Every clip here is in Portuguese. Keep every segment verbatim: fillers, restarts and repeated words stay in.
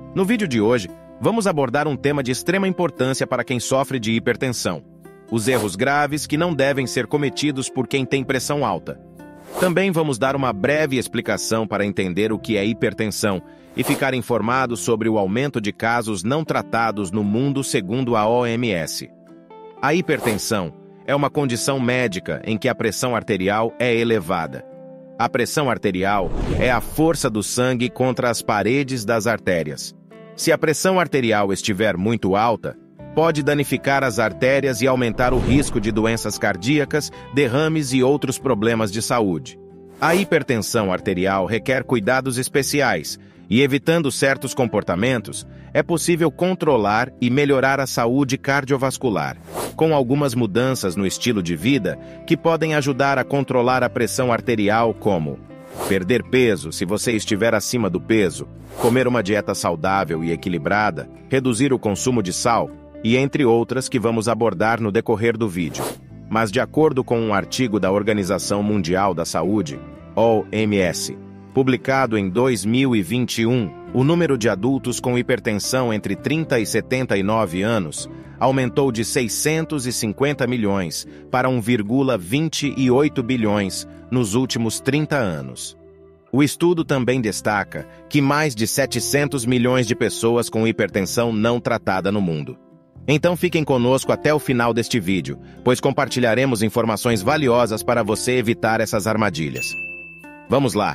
No vídeo de hoje, vamos abordar um tema de extrema importância para quem sofre de hipertensão: os erros graves que não devem ser cometidos por quem tem pressão alta. Também vamos dar uma breve explicação para entender o que é hipertensão e ficar informado sobre o aumento de casos não tratados no mundo segundo a O M S. A hipertensão é uma condição médica em que a pressão arterial é elevada. A pressão arterial é a força do sangue contra as paredes das artérias. Se a pressão arterial estiver muito alta, pode danificar as artérias e aumentar o risco de doenças cardíacas, derrames e outros problemas de saúde. A hipertensão arterial requer cuidados especiais e, evitando certos comportamentos, é possível controlar e melhorar a saúde cardiovascular, com algumas mudanças no estilo de vida que podem ajudar a controlar a pressão arterial, como perder peso se você estiver acima do peso, comer uma dieta saudável e equilibrada, reduzir o consumo de sal, e entre outras que vamos abordar no decorrer do vídeo. Mas de acordo com um artigo da Organização Mundial da Saúde, O M S, publicado em dois mil e vinte e um, o número de adultos com hipertensão entre trinta e setenta e nove anos aumentou de seiscentos e cinquenta milhões para um vírgula vinte e oito bilhões nos últimos trinta anos. O estudo também destaca que mais de setecentos milhões de pessoas com hipertensão não tratada no mundo. Então fiquem conosco até o final deste vídeo, pois compartilharemos informações valiosas para você evitar essas armadilhas. Vamos lá!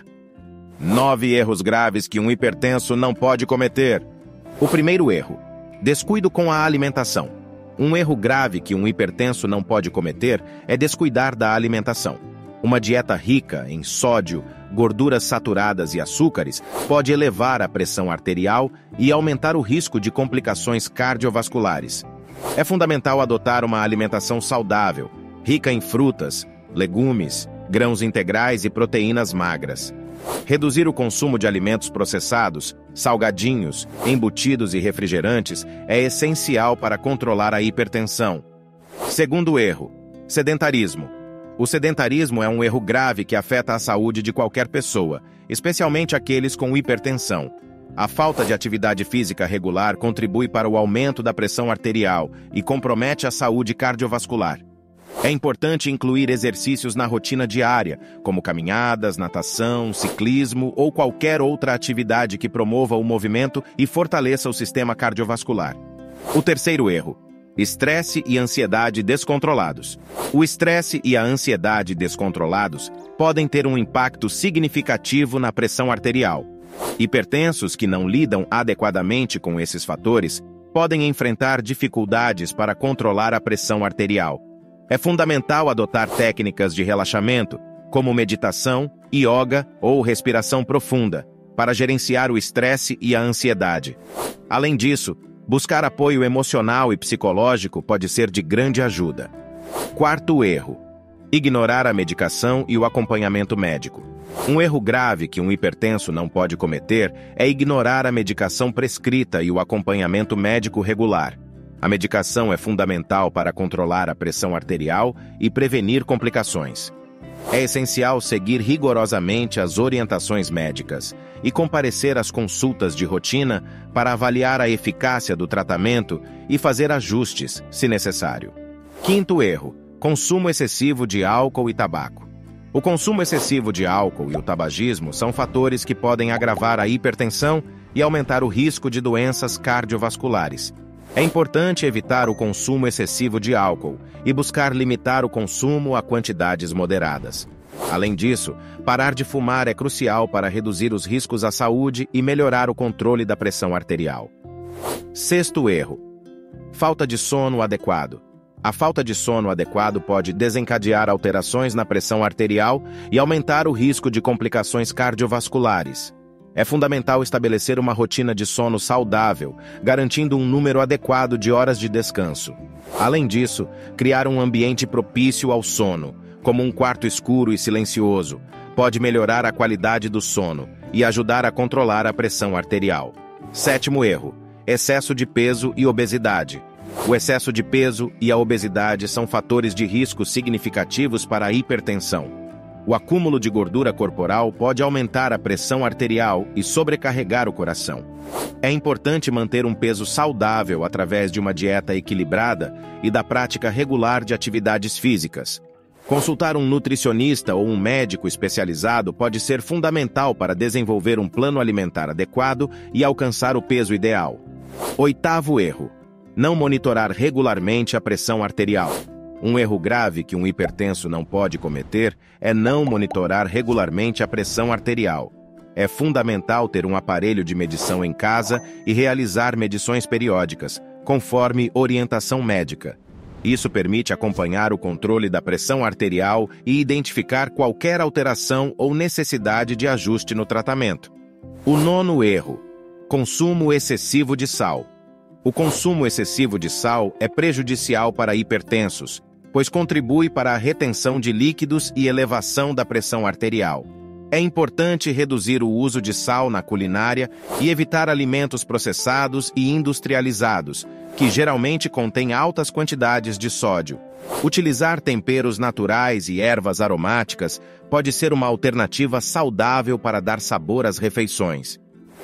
Nove erros graves que um hipertenso não pode cometer. O primeiro erro: descuido com a alimentação. Um erro grave que um hipertenso não pode cometer é descuidar da alimentação. Uma dieta rica em sódio, gorduras saturadas e açúcares pode elevar a pressão arterial e aumentar o risco de complicações cardiovasculares. É fundamental adotar uma alimentação saudável, rica em frutas, legumes, grãos integrais e proteínas magras. Reduzir o consumo de alimentos processados, salgadinhos, embutidos e refrigerantes é essencial para controlar a hipertensão. Segundo erro: sedentarismo. O sedentarismo é um erro grave que afeta a saúde de qualquer pessoa, especialmente aqueles com hipertensão. A falta de atividade física regular contribui para o aumento da pressão arterial e compromete a saúde cardiovascular. É importante incluir exercícios na rotina diária, como caminhadas, natação, ciclismo ou qualquer outra atividade que promova o movimento e fortaleça o sistema cardiovascular. O terceiro erro: estresse e ansiedade descontrolados. O estresse e a ansiedade descontrolados podem ter um impacto significativo na pressão arterial. Hipertensos que não lidam adequadamente com esses fatores podem enfrentar dificuldades para controlar a pressão arterial. É fundamental adotar técnicas de relaxamento, como meditação, yoga ou respiração profunda, para gerenciar o estresse e a ansiedade. Além disso, buscar apoio emocional e psicológico pode ser de grande ajuda. Quarto erro: ignorar a medicação e o acompanhamento médico. Um erro grave que um hipertenso não pode cometer é ignorar a medicação prescrita e o acompanhamento médico regular. A medicação é fundamental para controlar a pressão arterial e prevenir complicações. É essencial seguir rigorosamente as orientações médicas e comparecer às consultas de rotina para avaliar a eficácia do tratamento e fazer ajustes, se necessário. Quinto erro: consumo excessivo de álcool e tabaco. O consumo excessivo de álcool e o tabagismo são fatores que podem agravar a hipertensão e aumentar o risco de doenças cardiovasculares. É importante evitar o consumo excessivo de álcool e buscar limitar o consumo a quantidades moderadas. Além disso, parar de fumar é crucial para reduzir os riscos à saúde e melhorar o controle da pressão arterial. Sexto erro: falta de sono adequado. A falta de sono adequado pode desencadear alterações na pressão arterial e aumentar o risco de complicações cardiovasculares. É fundamental estabelecer uma rotina de sono saudável, garantindo um número adequado de horas de descanso. Além disso, criar um ambiente propício ao sono, como um quarto escuro e silencioso, pode melhorar a qualidade do sono e ajudar a controlar a pressão arterial. Sétimo erro: excesso de peso e obesidade. O excesso de peso e a obesidade são fatores de risco significativos para a hipertensão. O acúmulo de gordura corporal pode aumentar a pressão arterial e sobrecarregar o coração. É importante manter um peso saudável através de uma dieta equilibrada e da prática regular de atividades físicas. Consultar um nutricionista ou um médico especializado pode ser fundamental para desenvolver um plano alimentar adequado e alcançar o peso ideal. Oitavo erro: não monitorar regularmente a pressão arterial. Um erro grave que um hipertenso não pode cometer é não monitorar regularmente a pressão arterial. É fundamental ter um aparelho de medição em casa e realizar medições periódicas, conforme orientação médica. Isso permite acompanhar o controle da pressão arterial e identificar qualquer alteração ou necessidade de ajuste no tratamento. O nono erro: consumo excessivo de sal. O consumo excessivo de sal é prejudicial para hipertensos, pois contribui para a retenção de líquidos e elevação da pressão arterial. É importante reduzir o uso de sal na culinária e evitar alimentos processados e industrializados, que geralmente contêm altas quantidades de sódio. Utilizar temperos naturais e ervas aromáticas pode ser uma alternativa saudável para dar sabor às refeições.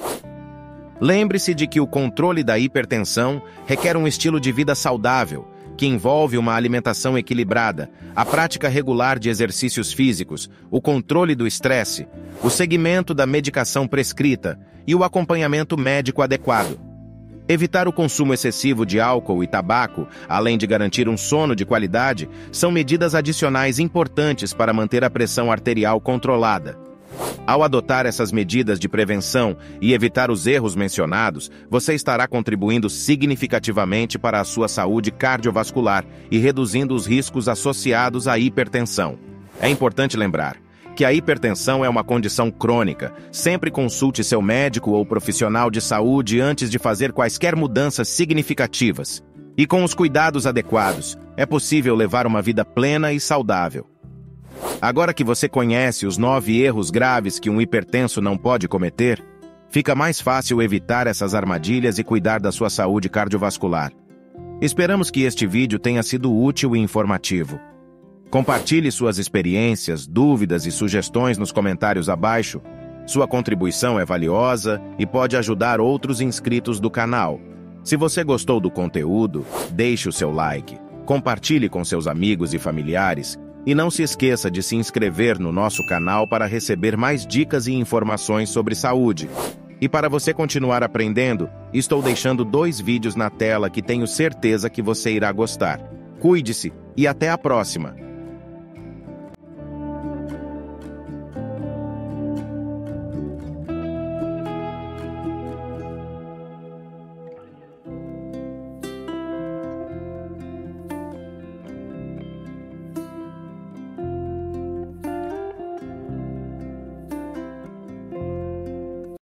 Lembre-se de que o controle da hipertensão requer um estilo de vida saudável, que envolve uma alimentação equilibrada, a prática regular de exercícios físicos, o controle do estresse, o seguimento da medicação prescrita e o acompanhamento médico adequado. Evitar o consumo excessivo de álcool e tabaco, além de garantir um sono de qualidade, são medidas adicionais importantes para manter a pressão arterial controlada. Ao adotar essas medidas de prevenção e evitar os erros mencionados, você estará contribuindo significativamente para a sua saúde cardiovascular e reduzindo os riscos associados à hipertensão. É importante lembrar que a hipertensão é uma condição crônica. Sempre consulte seu médico ou profissional de saúde antes de fazer quaisquer mudanças significativas. E com os cuidados adequados, é possível levar uma vida plena e saudável. Agora que você conhece os nove erros graves que um hipertenso não pode cometer, fica mais fácil evitar essas armadilhas e cuidar da sua saúde cardiovascular. Esperamos que este vídeo tenha sido útil e informativo. Compartilhe suas experiências, dúvidas e sugestões nos comentários abaixo. Sua contribuição é valiosa e pode ajudar outros inscritos do canal. Se você gostou do conteúdo, deixe o seu like, compartilhe com seus amigos e familiares. E não se esqueça de se inscrever no nosso canal para receber mais dicas e informações sobre saúde. E para você continuar aprendendo, estou deixando dois vídeos na tela que tenho certeza que você irá gostar. Cuide-se e até a próxima!